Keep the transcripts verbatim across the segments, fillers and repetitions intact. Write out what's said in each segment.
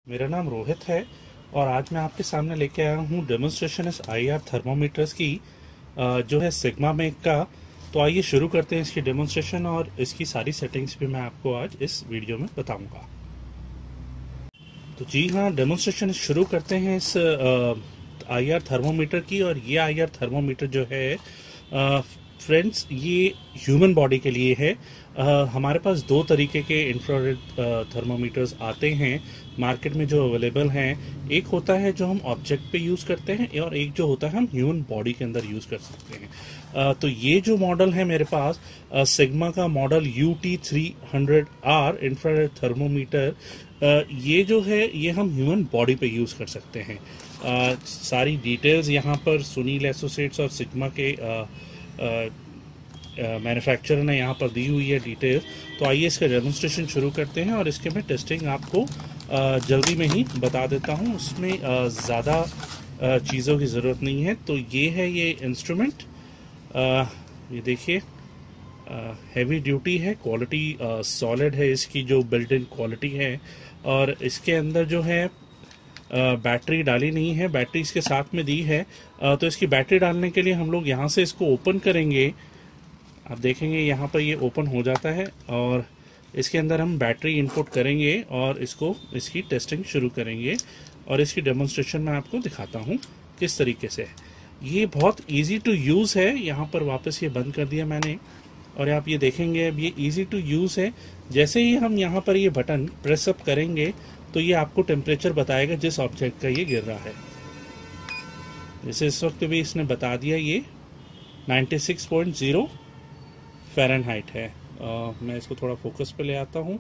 मेरा नाम रोहित है और आज मैं आपके सामने लेके आया हूँ डेमोन्स्ट्रेशन इस आई आर थर्मोमीटर्स की अ, जो है सिग्मा मेक का। तो आइए शुरू करते हैं इसकी डेमोन्स्ट्रेशन और इसकी सारी सेटिंग्स भी मैं आपको आज इस वीडियो में बताऊंगा। तो जी हाँ, डेमोन्स्ट्रेशन शुरू करते हैं इस आई आर थर्मोमीटर की। और ये आई आर थर्मोमीटर जो है फ्रेंड्स, ये ह्यूमन बॉडी के लिए है। uh, हमारे पास दो तरीके के इंफ्रारेड थर्मोमीटर्स आते हैं मार्केट में जो अवेलेबल हैं। एक होता है जो हम ऑब्जेक्ट पे यूज़ करते हैं और एक जो होता है हम ह्यूमन बॉडी के अंदर यूज़ कर सकते हैं। uh, तो ये जो मॉडल है मेरे पास सिग्मा uh, का model U T three hundred R infrared thermometer, uh, ये जो है ये हम ह्यूमन बॉडी पे यूज़ कर सकते हैं। uh, सारी डिटेल्स यहाँ पर सुनील एसोसिएट्स और सिग्मा के uh, मैन्युफैक्चरर uh, ने यहाँ पर दी हुई है डिटेल्स। तो आइए इसका डेमोन्स्ट्रेशन शुरू करते हैं और इसके मैं टेस्टिंग आपको uh, जल्दी में ही बता देता हूँ। उसमें uh, ज़्यादा uh, चीज़ों की ज़रूरत नहीं है। तो ये है ये इंस्ट्रूमेंट, uh, ये देखिए हैवी ड्यूटी है, क्वालिटी सॉलिड है, इसकी जो बिल्ट इन क्वालिटी है। और इसके अंदर जो है बैटरी डाली नहीं है, बैटरी इसके साथ में दी है। तो इसकी बैटरी डालने के लिए हम लोग यहाँ से इसको ओपन करेंगे। आप देखेंगे यहाँ पर ये ओपन हो जाता है और इसके अंदर हम बैटरी इनपुट करेंगे और इसको इसकी टेस्टिंग शुरू करेंगे। और इसकी डेमोन्स्ट्रेशन मैं आपको दिखाता हूँ किस तरीके से है। ये बहुत ईजी टू यूज़ है। यहाँ पर वापस ये बंद कर दिया मैंने और आप ये देखेंगे अब ये ईजी टू यूज़ है। जैसे ही हम यहाँ पर ये बटन प्रेस अप करेंगे तो ये आपको टेम्परेचर बताएगा जिस ऑब्जेक्ट का ये गिर रहा है। जैसे इस वक्त भी इसने बता दिया ये ninety six point zero Fahrenheit है। आ, मैं इसको थोड़ा फोकस पे ले आता हूँ।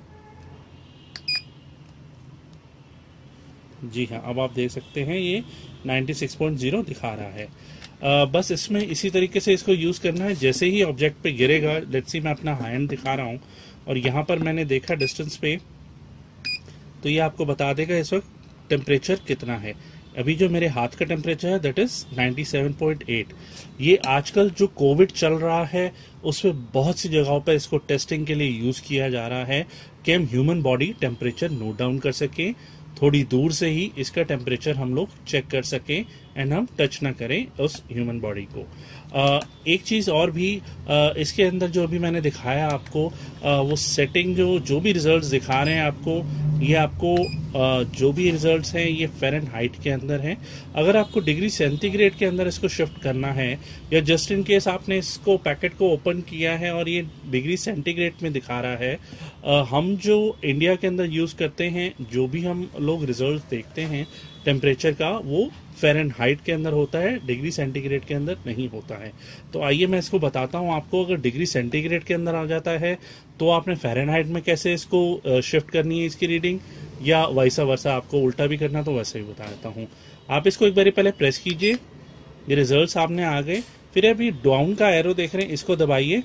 जी हाँ, अब आप देख सकते हैं ये नाइन्टी सिक्स पॉइंट ज़ीरो दिखा रहा है। आ, बस इसमें इसी तरीके से इसको यूज़ करना है। जैसे ही ऑब्जेक्ट पे गिरेगा, लेट्स सी मैं अपना हैंड दिखा रहा हूँ और यहाँ पर मैंने देखा डिस्टेंस पे, तो ये आपको बता देगा इस वक्त टेम्परेचर कितना है। अभी जो मेरे हाथ का टेम्परेचर है that is ninety seven point eight. ये आजकल जो कोविड चल रहा है उसमें बहुत सी जगहों पर इसको टेस्टिंग के लिए यूज़ किया जा रहा है कि हम human body temperature note down कर सकें, थोड़ी दूर से ही इसका टेम्परेचर हम लोग चेक कर सकें एंड हम टच ना करें उस ह्यूमन बॉडी को। uh, एक चीज़ और भी, uh, इसके अंदर जो अभी मैंने दिखाया आपको, uh, वो सेटिंग जो जो भी रिजल्ट्स दिखा रहे हैं आपको, ये आपको uh, जो भी रिजल्ट्स हैं ये फ़ारेनहाइट के अंदर हैं। अगर आपको डिग्री सेंटीग्रेड के अंदर इसको शिफ्ट करना है या जस्ट इन केस आपने इसको पैकेट को ओपन किया है और ये डिग्री सेंटीग्रेड में दिखा रहा है, uh, हम जो इंडिया के अंदर यूज़ करते हैं, जो भी हम लोग रिजल्ट देखते हैं टेम्परेचर का, वो फ़ारेनहाइट के अंदर होता है, डिग्री सेंटीग्रेड के अंदर नहीं होता है। तो आइए मैं इसको बताता हूँ आपको। अगर डिग्री सेंटीग्रेड के अंदर आ जाता है तो आपने फ़ारेनहाइट में कैसे इसको शिफ्ट करनी है इसकी रीडिंग, या वैसा वर्सा आपको उल्टा भी करना तो वैसे ही बता देता हूँ। आप इसको एक बार पहले प्रेस कीजिए, ये रिजल्ट सामने आ गए। फिर अभी डाउन का एरो देख रहे हैं, इसको दबाइए।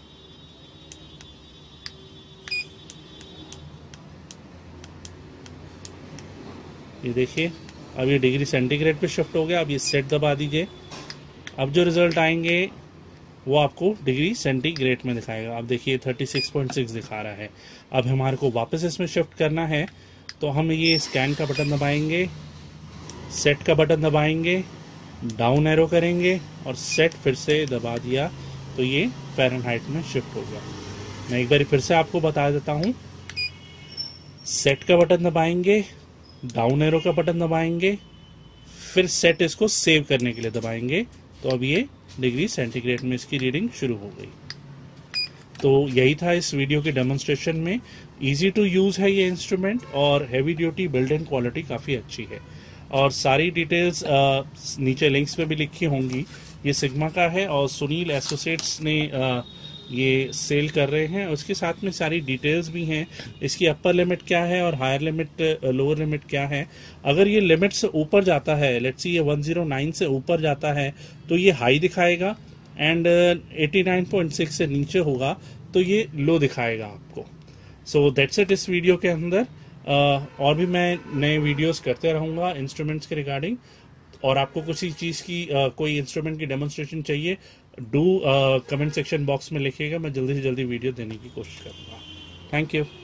ये देखिए अब ये डिग्री सेंटीग्रेड पे शिफ्ट हो गया। अब ये सेट दबा दीजिए। अब जो रिजल्ट आएंगे वो आपको डिग्री सेंटीग्रेड में दिखाएगा। अब देखिए थर्टी सिक्स पॉइंट सिक्स दिखा रहा है। अब हमारे को वापस इसमें शिफ्ट करना है तो हम ये स्कैन का बटन दबाएंगे, सेट का बटन दबाएंगे, डाउन एरो करेंगे और सेट फिर से दबा दिया तो ये फ़ारेनहाइट में शिफ्ट हो गया। मैं एक बार फिर से आपको बता देता हूँ, सेट का बटन दबाएंगे, डाउन एरो का बटन दबाएंगे, फिर सेट इसको सेव करने के लिए दबाएंगे तो अब ये डिग्री सेंटीग्रेड में इसकी रीडिंग शुरू हो गई। तो यही था इस वीडियो के डेमोन्स्ट्रेशन में। इजी टू यूज़ है ये इंस्ट्रूमेंट और heavy duty build in quality काफ़ी अच्छी है। और सारी डिटेल्स आ, नीचे लिंक्स में भी लिखी होंगी। ये सिग्मा का है और सुनील एसोसिएट्स ने आ, ये सेल कर रहे हैं। उसके साथ में सारी डिटेल्स भी हैं, इसकी अपर लिमिट क्या है और हायर लिमिट लोअर लिमिट क्या है। अगर ये लिमिट से ऊपर जाता है, लेट्स सी ये वन ज़ीरो नाइन से ऊपर जाता है तो ये हाई दिखाएगा and eighty nine point six से नीचे होगा तो ये लो दिखाएगा आपको। सो दैट्स इट इस वीडियो के अंदर। uh, और भी मैं नए वीडियोस करते रहूँगा इंस्ट्रूमेंट्स के रिगार्डिंग। और आपको किसी चीज़ की uh, कोई इंस्ट्रूमेंट की डेमोन्स्ट्रेशन चाहिए, डू कमेंट सेक्शन बॉक्स में लिखिएगा। मैं जल्दी से जल्दी वीडियो देने की कोशिश करूँगा। Thank you.